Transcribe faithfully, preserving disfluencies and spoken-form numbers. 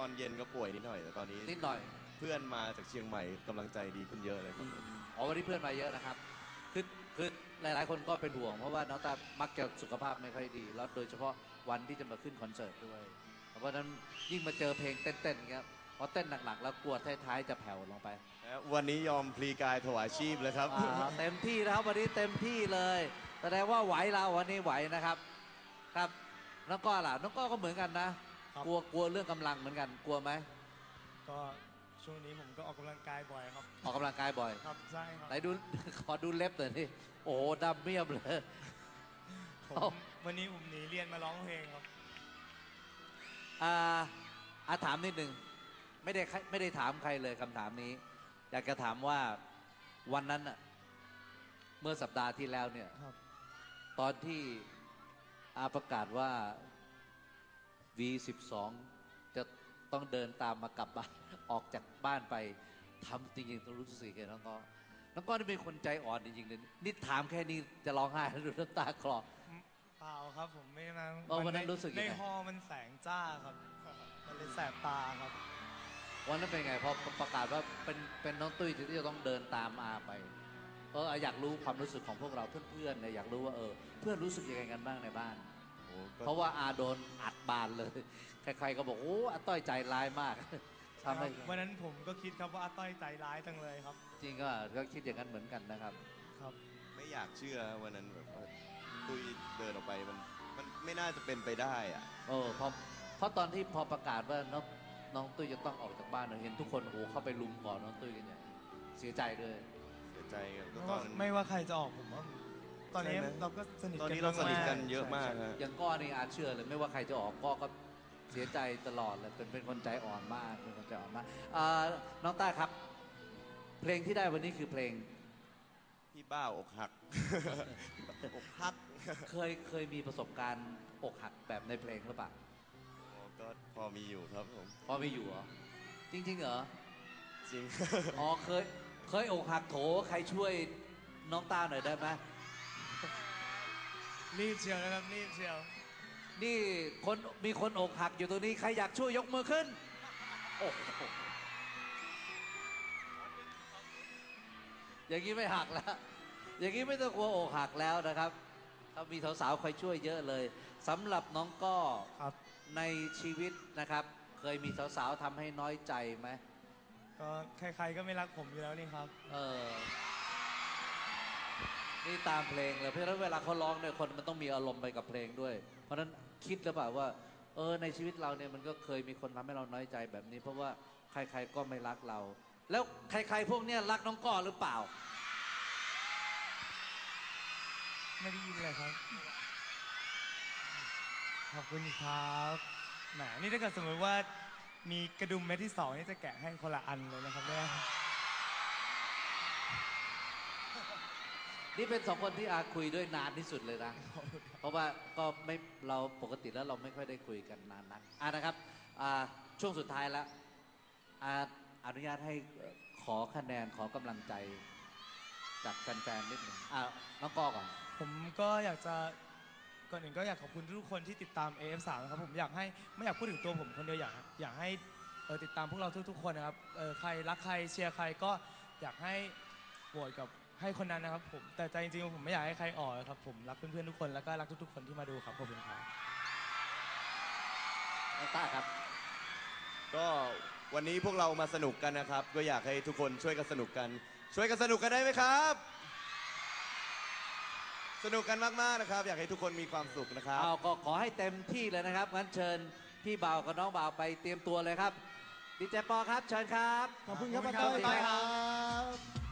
อนเย็นก็ป่วยนิดหน่อยแต่ตอนนี้นิดหน่อยเพื่อนมาจากเชียงใหม่กำลังใจดีขึ้นเยอะเลยครับอ๋อวันนี้เพื่อนมาเยอะนะครับคือคือหลายๆคนก็เป็นห่วงเพราะว่าน้องตามักจะสุขภาพไม่ค่อยดีแล้วโดยเฉพาะวันที่จะมาขึ้นคอนเสิร์ตด้วยเพราะฉะนั้นยิ่งมาเจอเพลงเต้นๆครับพอเต้นหนักๆแล้วกลัวท้ายๆจะแผ่วลงไปวันนี้ยอมพลีกายถวายชีพเลยครับเต็มที่นะครับวันนี้เต็มที่เลยแสดงว่าไหวเราวันนี้ไหวนะครับครับน้องก้อล่ะน้องก้อก็เหมือนกันนะกลัวกลัวเรื่องกำลังเหมือนกันกลัวไหมก็ช่วงนี้ผมก็ออกกำลังกายบ่อยครับออกกำลังกายบ่อยครับใช่ครับไหนดูขอดูเล็บหน่อยนี่โอ้ดำเมี่ยมเลยผมวันนี้ผมหนีเรียนมาร้องเพลงครับอ่าอาถามนิดหนึ่งไม่ได้ไม่ได้ถามใครเลยคำถามนี้อยากจะถามว่าวันนั้นอะเมื่อสัปดาห์ที่แล้วเนี่ยตอนที่อาประกาศว่า วี สิบสอง จะต้องเดินตามมากลับบ้านออกจากบ้านไปทำจริงๆต้องรู้สึกไงน้องก็น้องก็นี่เป็นคนใจอ่อนจริงๆเลยนี่ถามแค่นี้จะร้องไห้แล้วดูน้ำตาคลอเปล่าครับผมไม่มาวันนั้นรู้สึกในฮอมันแสงจ้าครับมันเลยแสบตาครับวันนั้นเป็นไงพอประกาศว่าเป็นเป็นน้องตุ้ยที่จะต้องเดินตามอาไปเอออยากรู้ความรู้สึกของพวกเราเพื่อนๆเนี่ยอยากรู้ว่าเออเพื่อนรู้สึกยังไงกันบ้างในบ้านเพราะว่าอาโดนอัดบานเลยใครๆก็บอกโอ้อาต้อยใจร้ายมากทำให้วันนั้นผมก็คิดครับว่าอาต้อยใจร้ายจังเลยครับจริงก็ก็คิดอย่างนั้นเหมือนกันนะครับครับไม่อยากเชื่อวันนั้นแบบตุ้ยเดินออกไปมันมันไม่น่าจะเป็นไปได้อะโอ้เพราะเพราะตอนที่พอประกาศว่าน้องน้องตุ้ยจะต้องออกจากบ้านเห็นทุกคนโอ้เข้าไปลุมก่อนน้องตุ้ยกันอย่างเสียใจด้วยเสียใจครับตอนไม่ว่าใครจะออกผมว่าตอนนี้เราก็สนิทกันตอนนี้เราสนิทกันเยอะมากครับอย่างก้อนี่อาจเชื่อเลยไม่ว่าใครจะออกก้อก็เสียใจตลอดเลยเป็นเป็นคนใจอ่อนมากเป็นคนใจอ่อนมากน้องต้าครับเพลงที่ได้วันนี้คือเพลงพี่บ้าอกหักอกหักเคยเคยมีประสบการณ์อกหักแบบในเพลงหรือเปล่าก็พอมีอยู่ครับผมพอมีอยู่เหรอจริงๆเหรอจริงอ๋อเคยเคยอกหักโถใครช่วยน้องต้าหน่อยได้ไหมรีบเชียวนะครับรีบเชียวนี่คนมีคนอกหักอยู่ตรงนี้ใครอยากช่วยยกมือขึ้นโอ้อย่างนี้ไม่หักแล้วอย่างนี้ไม่ต้องกลัวอกหักแล้วนะครับเขามีสาวๆคอยช่วยเยอะเลยสำหรับน้องก้อในชีวิตนะครับเคยมีสาวๆทำให้น้อยใจไหมก็ใครๆก็ไม่รักผมอยู่แล้วนี่ครับเออนี่ตามเพลงเลยเพราะฉะนั้นเวลาเขาร้องเนี่ยคนมันต้องมีอารมณ์ไปกับเพลงด้วยเพราะฉะนั้นคิดหรือเปล่าว่าเออในชีวิตเราเนี่ยมันก็เคยมีคนทำให้เราน้อยใจแบบนี้เพราะว่าใครๆก็ไม่รักเราแล้วใครๆพวกเนี้ยรักน้องก้อหรือเปล่าไม่ได้ยินเลยครับขอบคุณครับแหมนี่ถ้าเกิดสมมติว่ามีกระดุมเม็ดที่สองนี่จะแกะให้คนละอันเลยนะครับเนี่ยนี่เป็นสองคนที่อาคุยด้วยนานที่สุดเลยนะเพราะว่าก็ไม่เราปกติแล้วเราไม่ค่อยได้คุยกันนานนักอ่านะครับช่วงสุดท้ายแล้วอาอนุญาตให้ขอคะแนนขอกำลังใจจากแฟนๆนิดหนึ่งอ่าน้องก้อก่อนผมก็อยากจะก่อนอื่นก็อยากขอบคุณทุกคนที่ติดตาม เอ เอฟ สาม นะครับผมอยากให้ไม่อยากพูดถึงตัวผมคนเดียวอยากอยากให้ติดตามพวกเราทุกๆคนนะครับใครรักใครเชียร์ใครก็อยากให้โหวตกับให้คนนั้นนะครับผมแต่ใจจริงๆผมไม่อยากให้ใครออกครับผมรักเพื่อนๆทุกคนแล้วก็รักทุกๆคนที่มาดูครับขอบคุณครับน้องต้าครับก็วันนี้พวกเรามาสนุกกันนะครับก็อยากให้ทุกคนช่วยกันสนุกกันช่วยกันสนุกกันได้ไหมครับสนุกกันมากๆนะครับอยากให้ทุกคนมีความสุขนะครับเอาก็ขอให้เต็มที่เลยนะครับงั้นเชิญพี่บ่าวกับน้องบ่าวไปเตรียมตัวเลยครับดีเจปอครับเชิญครับขอบคุณครับป้าต้อยครับ